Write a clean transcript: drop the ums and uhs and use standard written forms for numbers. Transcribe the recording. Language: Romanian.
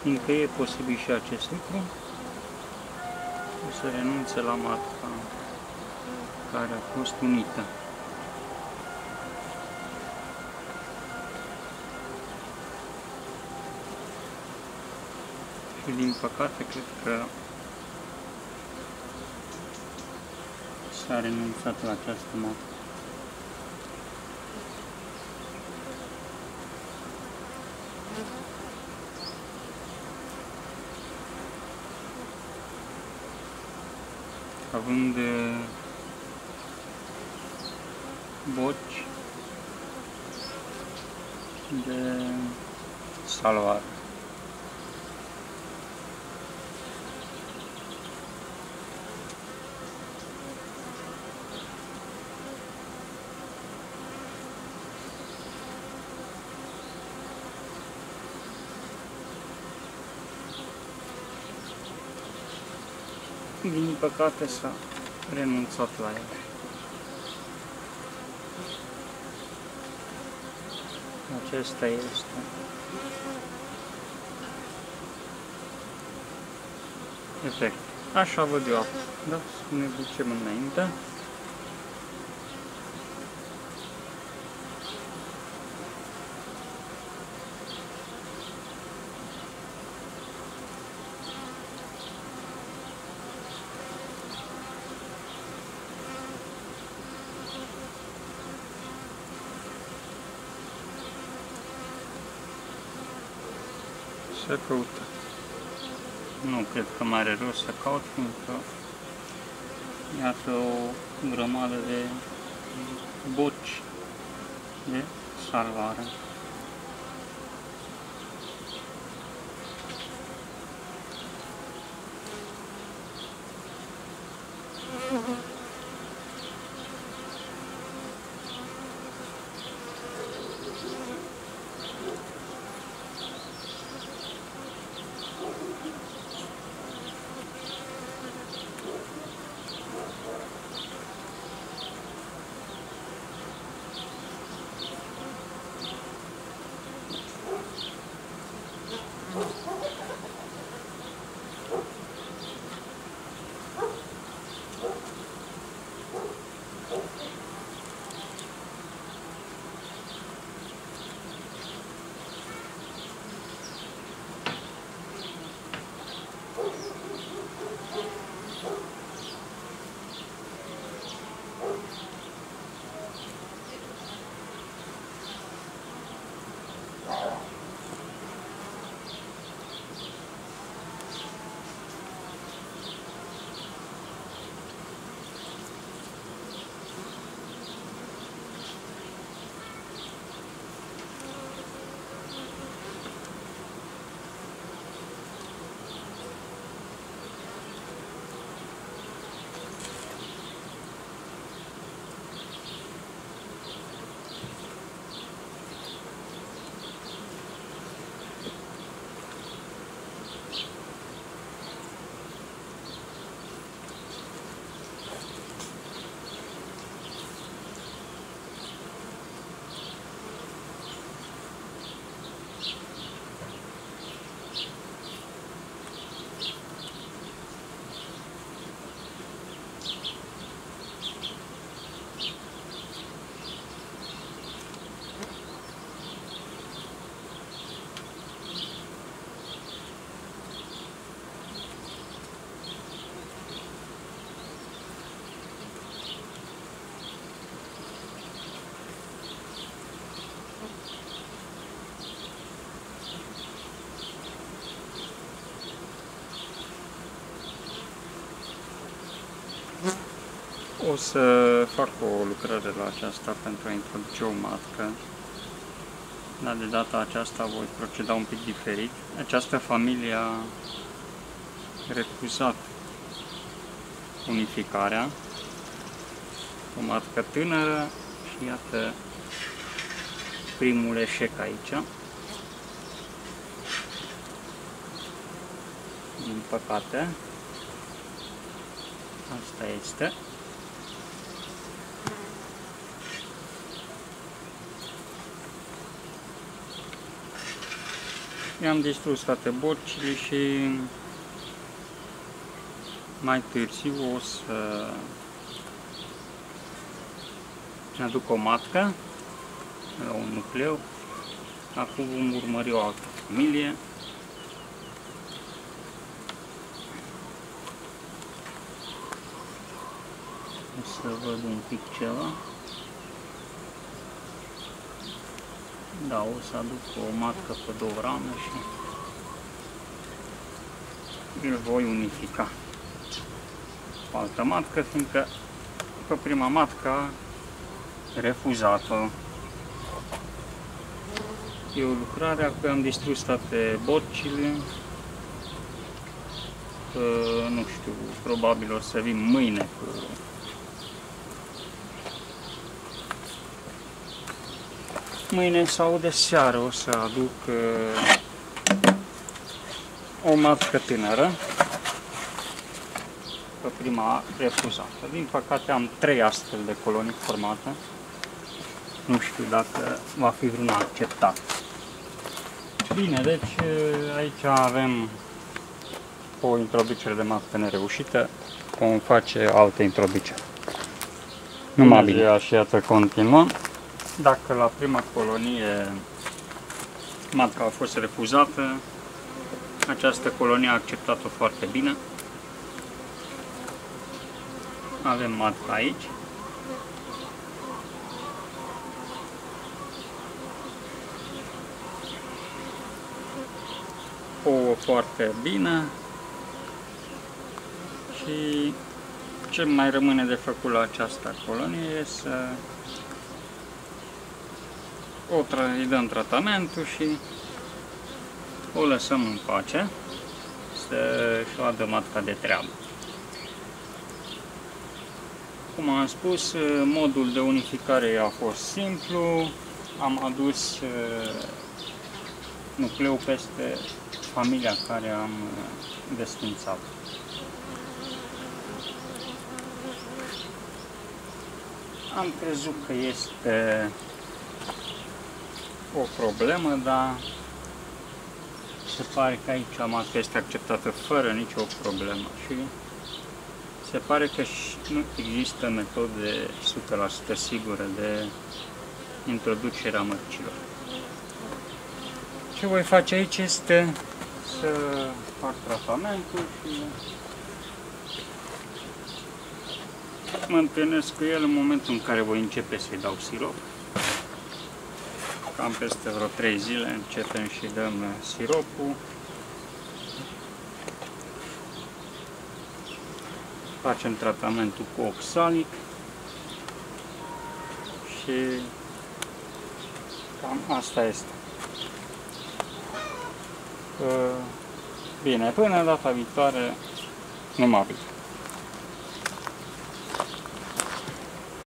Fiindcă e posibil și acest lucru, o să renunțe la matca care a fost unită. Și din păcate cred că s-a renunțat la această matcă. Având boci de salvare. Din păcate s-a renunțat la el. Acesta este efect. Așa văd eu acum. Da? Să ne ducem înainte. Să căutăm. Nu cred că mai are rost să caut, fiindcă iată o grămadă de boci de salvare. O să fac o lucrare la aceasta pentru a introduce o matcă, dar de data aceasta voi proceda un pic diferit. Această familie a refuzat unificarea, o matcă tânără și iată primul eșec aici. Din păcate, asta este. I-am distrus toate borcile și mai târziu o să aduc o matcă la un nucleu. Acum vom urmări o altă familie. O să văd un pic ceva. Da, o să aduc o matcă pe 2 rame și îl voi unifica cu altă matcă, fiindcă pe prima matcă a refuzat-o. E o lucrare, acum am distrus toate borcile. Nu știu, probabil o să vin mâine cu mâine sau de seară o să aduc o matcă tânără pe prima refuzată. Din păcate am 3 astfel de colonii formate. Nu știu dacă va fi vreuna acceptată. Bine, deci aici avem o introducere de matcă nereușită. Vom face alte introduceri. Numai bine. Și iată continuăm. Dacă la prima colonie matca a fost refuzată, această colonie a acceptat-o foarte bine. Avem matca aici. Ouă foarte bine. Și ce mai rămâne de făcut la această colonie e să îi dăm tratamentul și o lăsăm în pace să-și vadă matca de treabă. Cum am spus, modul de unificare a fost simplu. Am adus nucleul peste familia care am desfințat. Am crezut că este o problemă, dar se pare că aici matca este acceptată fără nicio problemă și se pare că nu există metode 100% sigure de introducerea mărcilor. Ce voi face aici este să fac tratamentul și mă întâlnesc cu el în momentul în care voi începe să-i dau sirop. Cam peste vreo 3 zile începem și dăm siropul. Facem tratamentul cu oxalic și cam asta este. Bine, până data viitoare, numai bine.